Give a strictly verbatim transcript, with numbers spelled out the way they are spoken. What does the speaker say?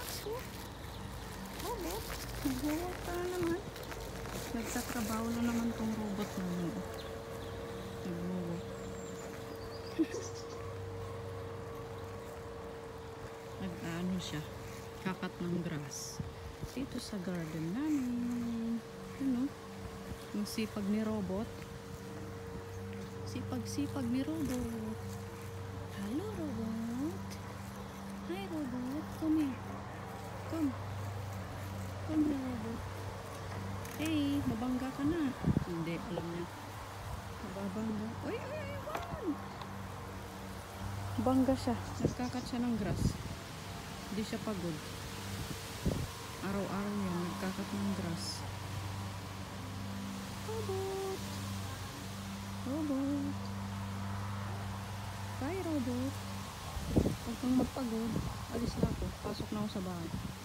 So, robot. Nag-work ka na naman. Nagtatrabaho na naman tong robot naman. Nag-work. Nag-ano siya. Kakat ng grass. Dito sa garden namin. Ano? Yung sipag ni robot. Sipag-sipag ni robot. Hello, robot. Hi, robot. Come here. Come. Come here, robot. Hey, mabangga ka na. Hindi, alam niya. Mababangga. Uy, uy, uy, uy. Bangga siya. Nagkakat siya ng grass. Hindi siya pagod. Araw-araw yan. Nagkakat ng grass. Robot. Robot. Bye, robot. Huwag kang magpagod. Alis na ako. Pasok na ako sa bahay.